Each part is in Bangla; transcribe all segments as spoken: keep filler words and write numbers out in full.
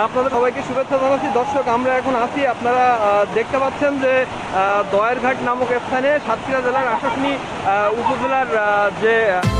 আপনাদের সবাইকে শুভেচ্ছা জানাচ্ছি। দর্শক, আমরা এখন আছি, আপনারা দেখতে পাচ্ছেন যে দয়ারঘাট নামক স্থানে সাতক্ষীরা জেলার আশাশুনি উপজেলার যে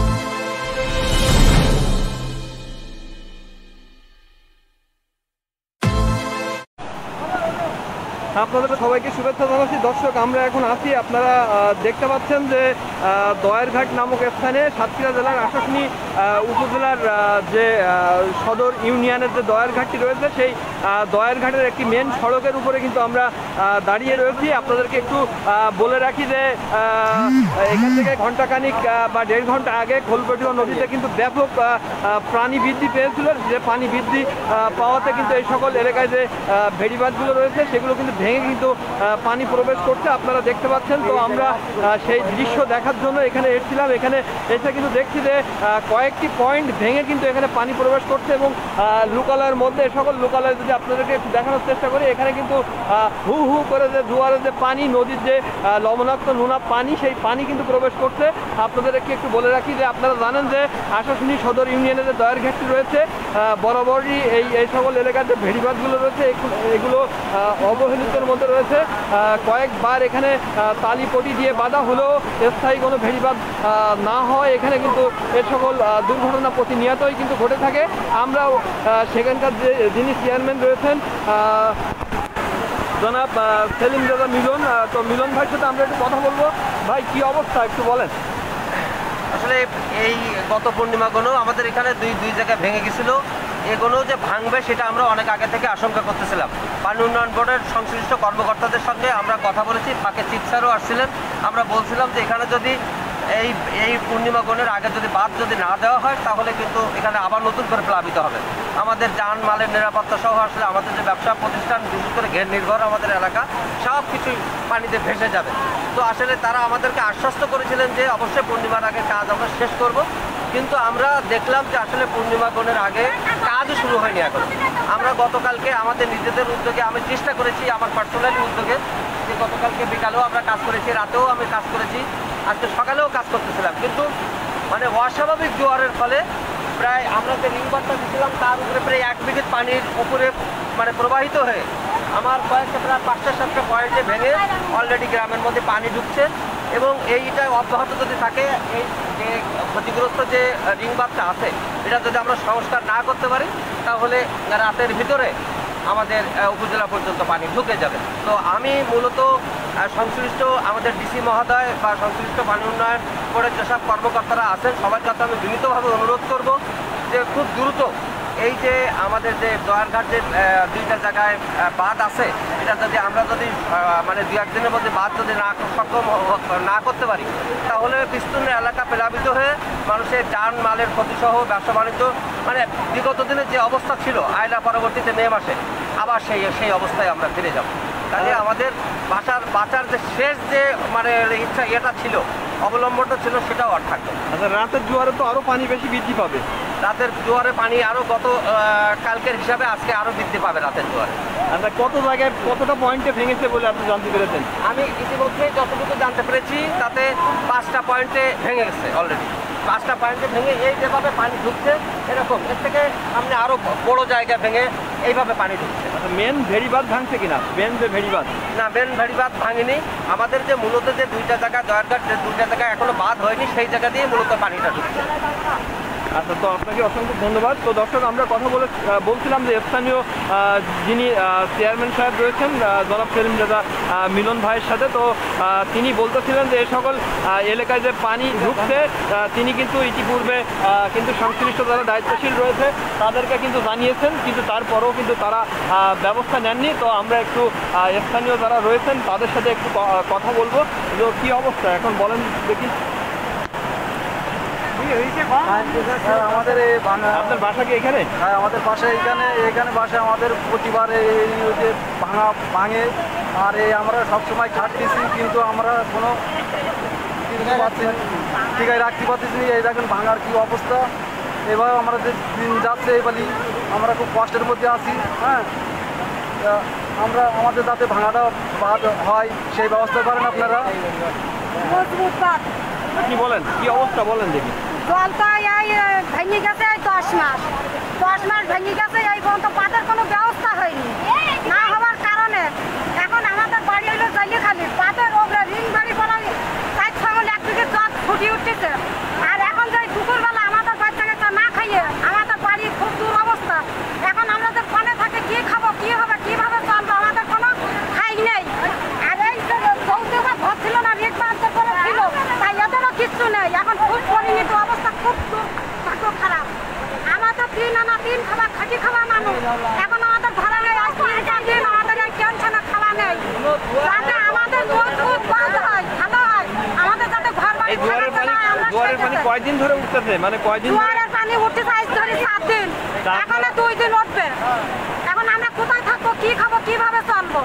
আপনাদের সবাইকে শুভেচ্ছা জানাচ্ছি। দর্শক, আমরা এখন আছি, আপনারা দেখতে পাচ্ছেন যে দয়ারঘাট নামক স্থানে সাতক্ষীরা জেলার আশাশুনি উপজেলার যে সদর ইউনিয়নের যে দয়ারঘাটটি রয়েছে, সেই দয়ারঘাটের একটি মেন সড়কের উপরে কিন্তু আমরা দাঁড়িয়ে রয়েছি। আপনাদেরকে একটু বলে রাখি যে এখান থেকে ঘন্টাখানিক বা দেড় ঘন্টা আগে খোলপটুয়া নদীতে কিন্তু ব্যাপক পানি বৃদ্ধি পেয়েছিল। যে পানি বৃদ্ধি পাওয়াতে কিন্তু এই সকল এলাকায় যে ভেড়িবাঁধগুলো রয়েছে সেগুলো কিন্তু ভেঙে কিন্তু পানি প্রবেশ করছে, আপনারা দেখতে পাচ্ছেন। তো আমরা সেই দৃশ্য দেখার জন্য এখানে এসেছিলাম। এখানে এসে কিন্তু দেখছি যে কয়েকটি পয়েন্ট ভেঙে কিন্তু এখানে পানি প্রবেশ করছে এবং লোকালয়ের মধ্যে এ সকল লোকালয় যদি আপনাদেরকে একটু দেখানোর চেষ্টা করি, এখানে কিন্তু হু হু করে যে জোয়ারে যে পানি, নদীর যে লবণাক্ত নোনা পানি, সেই পানি কিন্তু প্রবেশ করছে। আপনাদেরকে একটু বলে রাখি যে আপনারা জানেন যে আশাশুনি সদর ইউনিয়নের যে দয়ারঘাটটি রয়েছে, বরাবরই এই এই সকল এলাকার যে ভেড়িবাঁধগুলো রয়েছে এগুলো অবহেলিত মধ্যে রয়েছে। কয়েকবার এখানে তালিপটি দিয়ে বাঁধা হলেও স্থায়ী কোনো ভেড়িবাঁধ না হয় এখানে কিন্তু এ সকল দুর্ঘটনা প্রতিনিয়তই কিন্তু ঘটে থাকে। আমরাও সেখানকার যে যিনি চেয়ারম্যান রয়েছেন জনাব সেলিম দাদা মিলন, তো মিলন ভাইয়ের সাথে আমরা একটু কথা বলবো। ভাই, কি অবস্থা একটু বলেন। আসলে এই গত পূর্ণিমা কোনো আমাদের এখানে দুই দুই জায়গায় ভেঙে গেছিলো। এগুলো যে ভাঙবে সেটা আমরা অনেক আগে থেকে আশঙ্কা করতেছিলাম। পানি উন্নয়ন বোর্ডের সংশ্লিষ্ট কর্মকর্তাদের সঙ্গে আমরা কথা বলেছি, ফাঁকে চিফ স্যারও আসছিলেন। আমরা বলছিলাম যে এখানে যদি এই এই পূর্ণিমা গণের আগে যদি বাদ যদি না দেওয়া হয় তাহলে কিন্তু এখানে আবার নতুন করে প্লাবিত হবে। আমাদের যান মালের নিরাপত্তা সহ আসলে আমাদের যে ব্যবসা প্রতিষ্ঠান, বিশেষ করে ঘের নির্ভর আমাদের এলাকা, সব কিছুই পানিতে ভেসে যাবে। তো আসলে তারা আমাদেরকে আশ্বস্ত করেছিলেন যে অবশ্যই পূর্ণিমার আগে কাজ আমরা শেষ করব, কিন্তু আমরা দেখলাম যে আসলে পূর্ণিমা গণের আগে কাজও শুরু হয়নি এখন। আমরা গতকালকে আমাদের নিজেদের উদ্যোগে আমি চেষ্টা করেছি, আমার পার্সোনালি উদ্যোগে, যে গতকালকে বিকালেও আমরা কাজ করেছি, রাতেও আমি কাজ করেছি, আজকে সকালেও কাজ করতেছিলাম, কিন্তু মানে অস্বাভাবিক জোয়ারের ফলে প্রায় আমরা যে রিংবারটা দিয়েছিলাম তার উপরে প্রায় এক বিঘে পানির উপরে মানে প্রবাহিত হয়ে আমার কয়েকটা প্রায় পাঁচটা সাতটা পয়েন্টে ভেঙে অলরেডি গ্রামের মধ্যে পানি ঢুকছে। এবং এইটা অব্যাহত যদি থাকে, এই যে ক্ষতিগ্রস্ত যে রিংবারটা আছে এটা যদি আমরা সংস্কার না করতে পারি তাহলে রাতের ভিতরে আমাদের উপজেলা পর্যন্ত পানি ঢুকে যাবে। তো আমি মূলত সংশ্লিষ্ট আমাদের ডিসি মহোদয় বা সংশ্লিষ্ট পানি উন্নয়ন বোর্ডের যেসব কর্মকর্তারা আছেন সবার কাছে আমি বিনীতভাবে অনুরোধ করব যে খুব দ্রুত এই যে আমাদের যে দয়ারঘাট যে দুইটা জায়গায় বাঁধ আছে, এটা যদি আমরা যদি মানে দু একদিনের মধ্যে বাঁধ যদি না সক্ষম না করতে পারি তাহলে বিস্তীর্ণ এলাকা প্লাবিত হয়ে মানুষের যান মালের ক্ষতিসহ ব্যবসা বাণিজ্য মানে বিগত দিনের যে অবস্থা ছিল আয়লা পরবর্তীতে মে মাসে আবার সেই সেই অবস্থায় আমরা ফিরে যাব। কাজে আমাদের বাঁচার বাঁচার যে শেষ যে মানে ইচ্ছা এটা ছিল, অবলম্বনটা ছিল, সেটাও আর থাকবে। আচ্ছা, রাতের জোয়ারে তো আরও পানি বেশি বৃদ্ধি পাবে। রাতের জোয়ারে পানি আরও গত কালকের হিসাবে আজকে আরও বৃদ্ধি পাবে রাতের জোয়ারে। আচ্ছা, কত জায়গায় কতটা পয়েন্টে ভেঙেছে বলে আপনি জানতে পেরেছেন? আমি ইতিমধ্যে যতটুকু জানতে পেরেছি তাতে পাঁচটা পয়েন্টে ভেঙে গেছে অলরেডি। পাঁচটা পয়েন্টে ভেঙে এই যেভাবে পানি ঢুকছে এরকম এর থেকে সামনে আরও বড় জায়গা ভেঙে এইভাবে পানি ঢুকছে। আচ্ছা, মেন ভেড়িবাঁধ ভাঙছে কিনা? মেন যে ভেড়িবাঁধ না, মেন ভেড়িবাঁধ ভাঙেনি। আমাদের যে মূলত যে দুইটা জায়গা দয়ারঘাট যে দুইটা জায়গায় এখনো বাঁধ হয়নি সেই জায়গা দিয়ে মূলত পানিটা ঢুকছে। আচ্ছা, তো আপনাকে অসংখ্য ধন্যবাদ। তো দর্শক, আমরা কথা বলে বলছিলাম যে স্থানীয় যিনি চেয়ারম্যান সাহেব রয়েছেন জনাব সেলিম দাদা মিলন ভাইয়ের সাথে, তো তিনি বলতেছিলেন যে এই সকল এলাকায় যে পানি ঢুকছে তিনি কিন্তু ইতিপূর্বে কিন্তু সংশ্লিষ্ট যারা দায়িত্বশীল রয়েছে তাদেরকে কিন্তু জানিয়েছেন, কিন্তু তারপরেও কিন্তু তারা ব্যবস্থা নেননি। তো আমরা একটু স্থানীয় যারা রয়েছেন তাদের সাথে একটু কথা বলবো যে কী অবস্থা এখন বলেন দেখি। আমাদের এই আপনার বাসা কি এখানে? হ্যাঁ, আমাদের বাসা এইখানে। এখানে বাসা আমাদের প্রতিবার এই যে ভাঙা ভাঙে, আর এই আমরা সবসময় খাটতেছি কিন্তু আমরা কোনো কিছু পাচ্ছি ঠিকায় রাখতে পারতেছি। এই দেখেন ভাঙার কী অবস্থা। এবার আমরা যে দিন যাচ্ছে এই বলি আমরা খুব কষ্টের মধ্যে আছি। হ্যাঁ, আমরা আমাদের যাতে ভাঙাটা বাদ হয় সেই ব্যবস্থা করেন আপনারা। কি বলেন, কি অবস্থা বলেন দেখি। জল তো এই ভেঙে গেছে দশ মাস, দশ মাস ভেঙে গেছে, এই পর্যন্ত পাটের কোনো ব্যবস্থা হয়নি। না হওয়ার কারণে এখন আমাদের বাড়ি হইলো জালিখালি, পাটের ওপরে রিং বাড়ি পড়া চার ছাগল একদিকে জল ফুটি উঠতেছে। আর এখন যে দুপুরবেলা আমাদের বাচ্চা কাচ্চা না খাইয়ে আমাদের বাড়ি খুব দূর অবস্থা। এখন আমরা যে পানে থাকে কি খাবো, কি হবে, কিভাবে চলবো, আমাদের কোনো খাই নেই। আর এই যে যৌতুক ঘর ছিল না, রেট বাঁধতে কোনো ছিল, তাই এদেরও কিচ্ছু নেই। এখন খুব পরিণত অবস্থা, খুব খুব খারাপ। আমাদের তিন আনা তিন খাবার খাটি খাওয়া মানুষ, এখন আমাদের ভাড়া নেই। আজ তিন চার দিন আমাদের এই টেনশনে খাওয়া নেই, যাতে আমাদের যৌতুক বন্ধ হয়, ভালো হয়, আমাদের যাতে ঘর বাড়ি এই জোয়ারের পানি জোয়ারের পানি কয়দিন ধরে উঠতেছে, মানে কয়দিন ধরে? জোয়ারের পানি উঠতেছে আজ ধরে সাত দিন, এখনো দুই দিন উঠবে। এখন আমরা কোথায় থাকবো, কি খাবো, কিভাবে চলবো?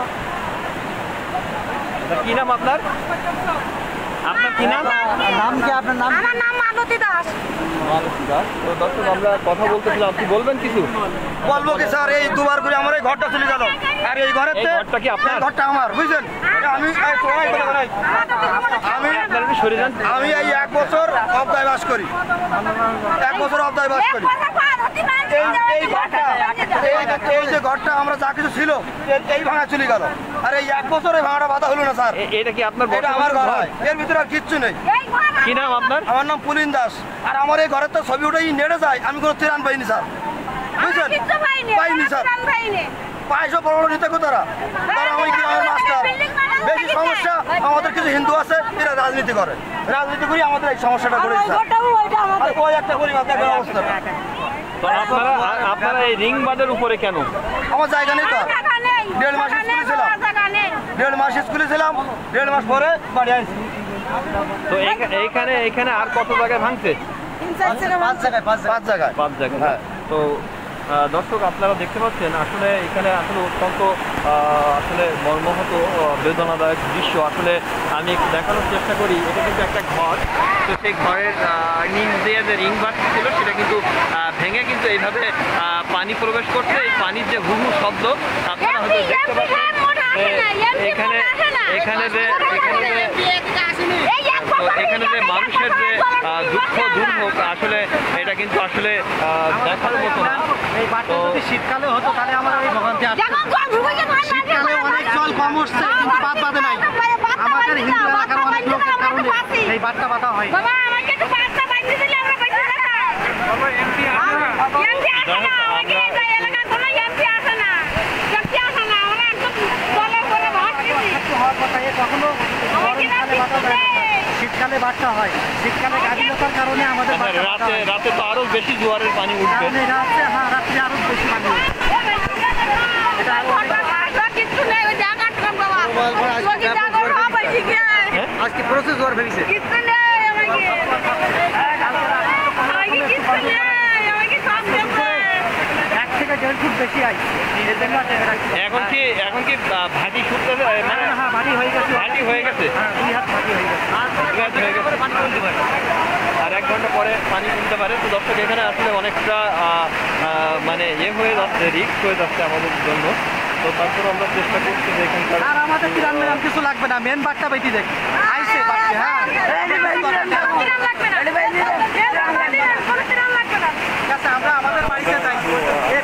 তা কি নাম আপনার? আপনার কি নাম? নাম কি আপনার নাম? আমার নাম মালতী দাস। তো দর্শক আমরা কথা বলতেছিলাম, আপনি বলবেন কিছু? বলবো কি স্যার, এই দুবার করে আমার এই ঘরটা চলে গেল। আর এই ঘরের এই ঘরটা কি আপনার? ঘরটা আমার, বুঝছেন? আমি এই চোরাই বলে বেড়াই। আমি আপনার একটু সরে যান। আমি এই এক বছর অবদায় বাস করি, এক বছর অবদায় বাস করি। এই এই ঘরটা এই- এই যে ঘরটা আমরা যা কিছু ছিল এ- এই ভাঙা চলে গেল। আর এই এক বছর এই ভাঙাটা বাধা হলো না স্যার। এ- এটা কি আপনার এটা আমার ঘর ঘর? হয়, এর ভিতরে আর কিচ্ছু নেই। কি নাম আপনার? আমার নাম পুলিন দাস। আর আমার এই ঘরের তো ছবি উঠেই নেড়ে যায়, আমি কোনো ত্রাণ পাইনি স্যার, বুঝছেন? পাইনি স্যার, পাইছো বড় বড় নেতা তারা তারা আমি কি আমার মাস্টার। বেশি সমস্যা আমাদের কিছু হিন্দু আছে, এরা রাজনীতি করে, রাজনীতি করি আমাদের এই সমস্যাটা করে স্যার। আর ওই একটা পরিবার দেখেন অবস্থা, তো আপনারা আ- আপনারা এই রিং বাঁধের উপরে কেন? আমার জায়গা নেই তো। দেড় মাস স্কুলে ছিলাম, দেড় মাস স্কুলে ছিলাম, দেড় মাস পরে বাড়ি আসছি। তো এইখা- এইখানে এইখানে আর কত জায়গায় ভাঙছে? পাঁচ জায়গায় পাঁচ জায়গায় পাঁচ জায়গায়। হ্যাঁ। তো আহ, দর্শক আপনারা দেখতে পাচ্ছেন আসলে এখানে আসলে অত্যন্ত আহ, আসলে মর্মাহত আহ, বেদনাদায়ক দৃশ্য। আসলে আমি একটু দেখানোর চেষ্টা করি, এটা কিন্তু একটা ঘর। তো সেই ঘরের আহ, নিচ দিয়ে যে রিং বাঁধ ছিল সেটা কিন্তু আহ, ভেঙে কিন্তু এইভাবে আহ, পানি প্রবেশ করছে। এই পানির যে হুহু শব্দ আপনারা হয়তো দেখতে পাচ্ছেন যে এখানে এখানে যে এখানে যে তো এখানে যে মানুষের যে আহ, দুঃখ দুর্ভোগ, আসলে এটা কিন্তু আসলে আহ, দেখার মতো না। এই বাটটা যদি শীতকালে হতো তাহলে আমরা এই ভোগান্তি আসতো না। শীতকালে অনেক জল কম উঠছে কিন্তু বাঁধ বাঁধে নাই। আমাদের হিন্দু এলাকার অনেক লোকের কারণে এই বাটটা বাঁধা হয়। বাবা আমাকে একটু পাঁচটা বাইন্ধে দিলে আমরা বাইন্ধে থাকতাম। এমপি আসে না, আমাকে এই এলাকার কোনো এমপি আসে না, এমপি আসে না, আমরা একদম বলে বলে ভাগছি। একটু হওয়ার কথা, এ কখনো গরমকালে বাঁধা যায় না। শীতকালে বাটটা হয়, শীতকালে গাড়িলতার কারণে আমাদের আচ্ছা, বাটটা বাঁধা রাতে হয়। রাতে তো আরো বেশি জোয়ারের পানি উঠবে। কারণ এই রাত্রে, হ্যাঁ রাত্রে আরো বেশি পানি হয়। কিচ্ছু নেই, ওই জায়গা টুকান বাবা। যদি জায়গা হবে ঠিক আছে। আজকে প্রচুর জ্বর ফেলেছে। কিচ্ছু নেই আমাকে। আমাকে কিচ্ছু নেই, আমাকে সব দেবে। এক থেকে দেড় ফুট বেশি আইছে, এর জন্য আর জায়গা রাখছি না। এখন কি এখন কি আহ, ভাটি ছুটতেছে, মানে হ্যাঁ, হ্যাঁ বাড়ি হয়ে গেছে, ভাটি হয়ে গেছে? হ্যাঁ দুই হাত বাড়ি হয়ে গেছে। দুই হাত হয়ে গেছে। আর এক ঘন্টা পরে পানি কমতে পারে। তো দর্শক এখানে আসলে অনেকটা আহ, আহ, মানে ইয়ে হয়ে যাচ্ছে, রিস্ক হয়ে যাচ্ছে আমাদের জন্য। তো তারপরে আমরা চেষ্টা করছি যে এখানকার আর আমাদের তিরান মেরান কিছু লাগবে না, মেন বাটটা বেটি দেখ আইছে বাটে। হ্যাঁ ঠিক আছে, আমরা আমাদের বাড়িতে যাই।